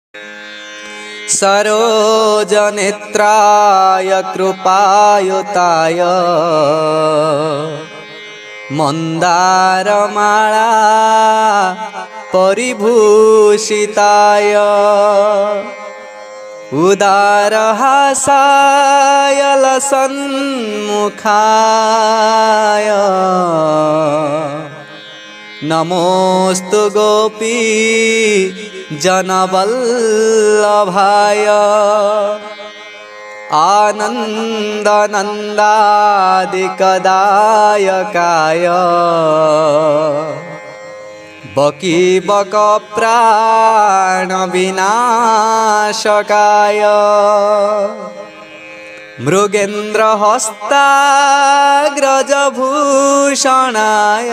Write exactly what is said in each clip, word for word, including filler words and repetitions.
सरोजनेत्राय कृपायुताय मन्दारमाला परिभूषिताय उदारहासाय लसन्मुखाय नमोस्तु गोपी जनवल्लभाय आनन्दनन्दादिकदायकाय बकीबकप्राणविनाशकाय मृगेन्द्रहस्ताग्रजभूषणाय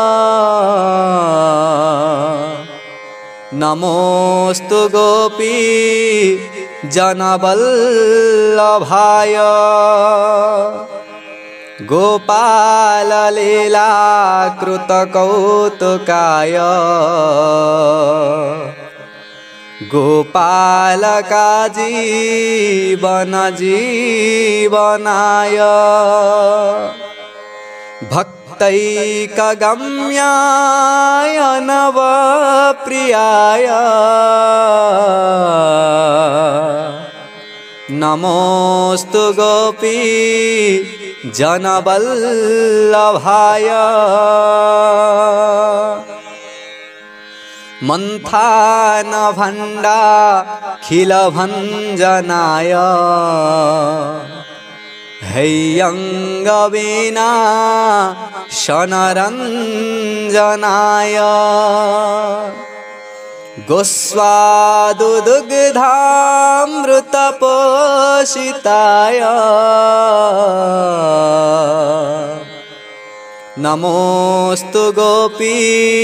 नमोस्तु गोपी जनवल्लभाय गोपाललीलाकृतकौतुकाय गोपालकाजीवनजीवनाय भक्तैकगम्याय नवप्रियाय नमोस्तु गोपी जनवल्लभाय मन्थानभण्डाखिलभञ्जनाय हैयङ्गवीणा शनरञ्जनाय गोस्वादुदुग्धामृतपोषिताय नमोस्तु गोपी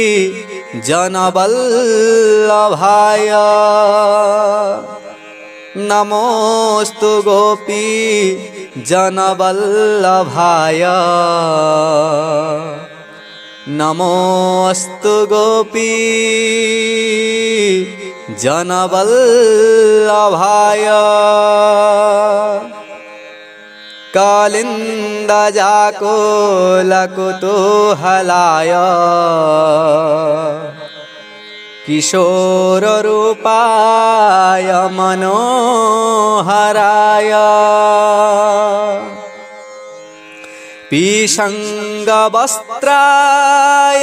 जनवल्लभाय नमोस्तु गोपी जनवल्लभाय नमोस्तु गोपी जनवल्लभाय कालिन्दजाकोलकुतूहलाय किशोररूपाय मनोहराय पीशङ्गवस्त्राय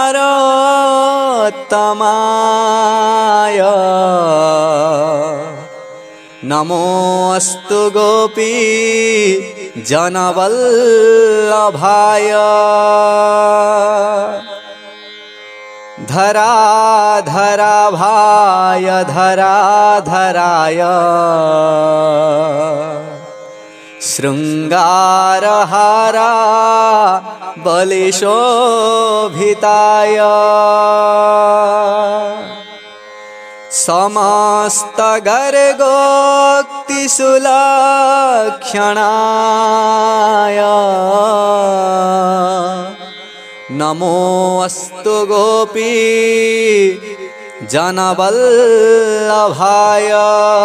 नरोत्तमाय नमोस्तु गोपी जनवल्लभाय धराधराभाय धराधराय शृङ्गारहारा बलिशोभिताय समस्तगर्गोक्तिसुलक्षणाय नमोस्तु गोपी जनवल्लभाय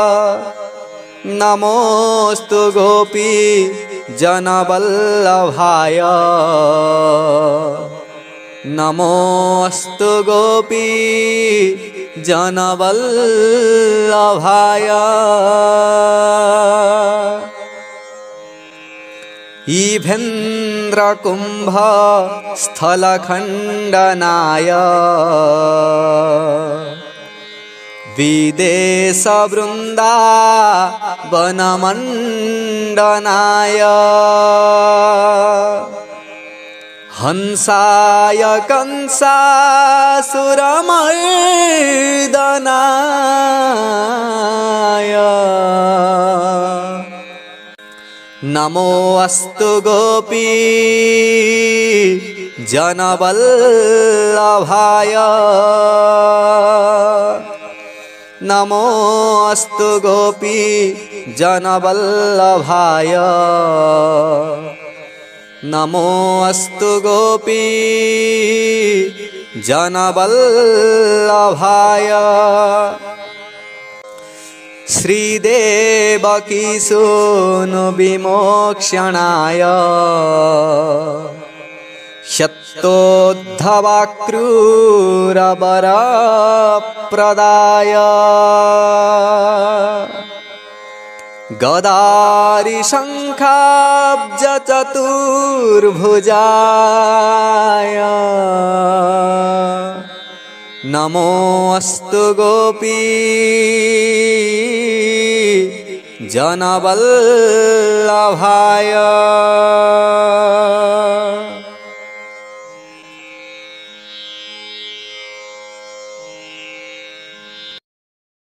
नमोस्तु गोपी जनवल्लभाय नमोस्तु गोपी जनवल्लभाय ईभेन्द्रकुम्भ स्थलखण्डनाय विदेशवृन्दावनमण्डनाय हंसाय कंसासुरमर्दनाय नमोस्तु गोपी जनवल्लभाय नमोस्तु गोपी जनवल्लभाय नमोस्तु गोपी जनवल्लभाय श्रीदेवकीसूनुविमोक्षणाय शक्तोद्धवाक्रूरवरप्रदाय गदारिशङ्खाब्जचतुर्भुजाय नमोऽस्तु गोपी जनवल्लभाय।